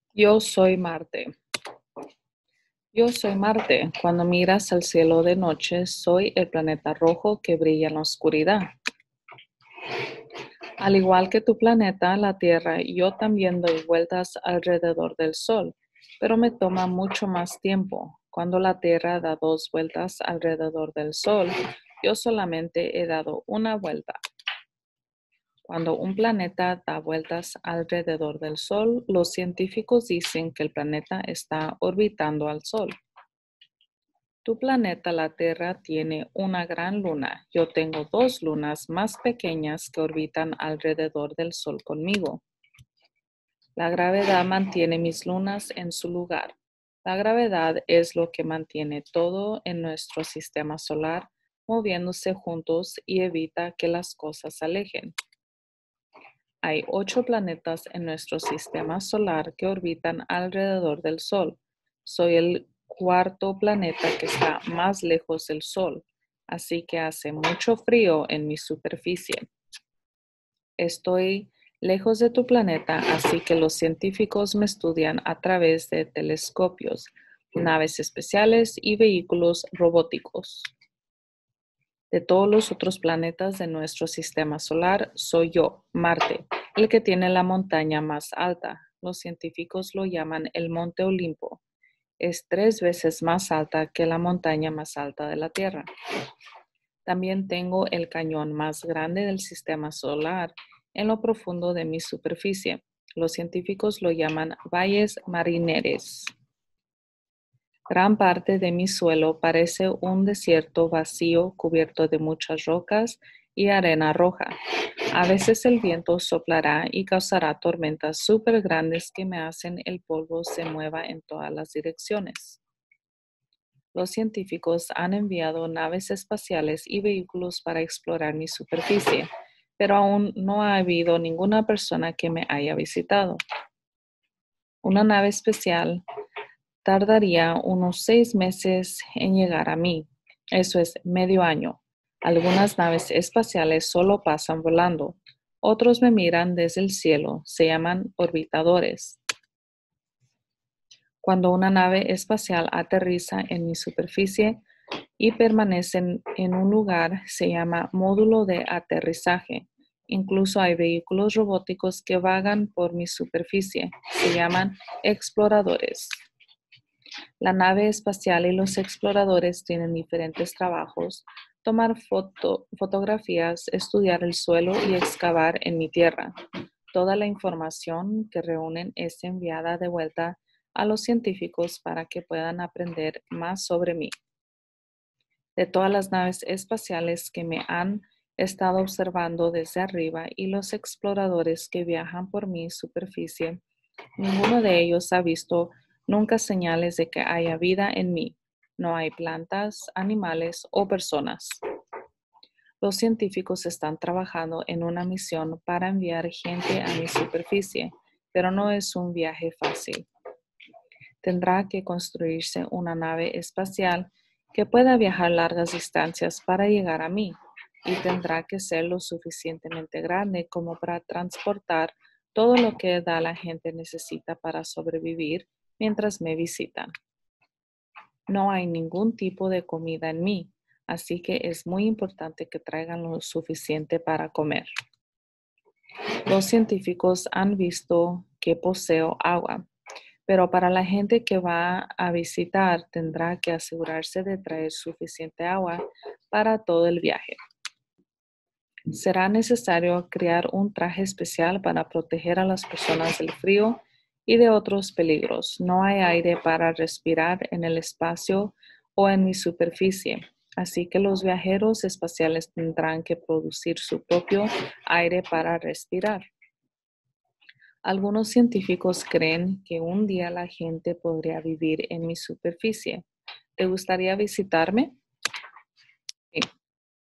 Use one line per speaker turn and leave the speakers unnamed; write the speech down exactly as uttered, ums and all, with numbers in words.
Yo soy Marte. Yo soy Marte. Cuando miras al cielo de noche, soy el planeta rojo que brilla en la oscuridad. Al igual que tu planeta, la Tierra, yo también doy vueltas alrededor del Sol, pero me toma mucho más tiempo. Cuando la Tierra da dos vueltas alrededor del Sol, yo solamente he dado una vuelta. Cuando un planeta da vueltas alrededor del Sol, los científicos dicen que el planeta está orbitando al Sol. Tu planeta, la Tierra, tiene una gran luna. Yo tengo dos lunas más pequeñas que orbitan alrededor del Sol conmigo. La gravedad mantiene mis lunas en su lugar. La gravedad es lo que mantiene todo en nuestro sistema solar moviéndose juntos y evita que las cosas se alejen. Hay ocho planetas en nuestro sistema solar que orbitan alrededor del Sol. Soy el cuarto planeta que está más lejos del Sol, así que hace mucho frío en mi superficie. Estoy lejos de tu planeta, así que los científicos me estudian a través de telescopios, naves especiales y vehículos robóticos. De todos los otros planetas de nuestro sistema solar, soy yo, Marte, el que tiene la montaña más alta. Los científicos lo llaman el Monte Olimpo. Es tres veces más alta que la montaña más alta de la Tierra. También tengo el cañón más grande del sistema solar en lo profundo de mi superficie. Los científicos lo llaman valles marineres. Gran parte de mi suelo parece un desierto vacío cubierto de muchas rocas y arena roja. A veces el viento soplará y causará tormentas súper grandes que me hacen el polvo se mueva en todas las direcciones. Los científicos han enviado naves espaciales y vehículos para explorar mi superficie, pero aún no ha habido ninguna persona que me haya visitado. Una nave especial tardaría unos seis meses en llegar a mí. Eso es medio año. Algunas naves espaciales solo pasan volando. Otros me miran desde el cielo. Se llaman orbitadores. Cuando una nave espacial aterriza en mi superficie y permanece en, en un lugar, se llama módulo de aterrizaje. Incluso hay vehículos robóticos que vagan por mi superficie. Se llaman exploradores. La nave espacial y los exploradores tienen diferentes trabajos: tomar foto, fotografías, estudiar el suelo y excavar en mi tierra. Toda la información que reúnen es enviada de vuelta a los científicos para que puedan aprender más sobre mí. De todas las naves espaciales que me han estado observando desde arriba y los exploradores que viajan por mi superficie, ninguno de ellos ha visto nunca señales de que haya vida en mí. No hay plantas, animales o personas. Los científicos están trabajando en una misión para enviar gente a mi superficie, pero no es un viaje fácil. Tendrá que construirse una nave espacial que pueda viajar largas distancias para llegar a mí, y tendrá que ser lo suficientemente grande como para transportar todo lo que la gente necesita para sobrevivir mientras me visitan. No hay ningún tipo de comida en mí, así que es muy importante que traigan lo suficiente para comer. Los científicos han visto que poseo agua, pero para la gente que va a visitar tendrá que asegurarse de traer suficiente agua para todo el viaje. Será necesario crear un traje especial para proteger a las personas del frío y de otros peligros. No hay aire para respirar en el espacio o en mi superficie, así que los viajeros espaciales tendrán que producir su propio aire para respirar. Algunos científicos creen que un día la gente podría vivir en mi superficie. ¿Te gustaría visitarme?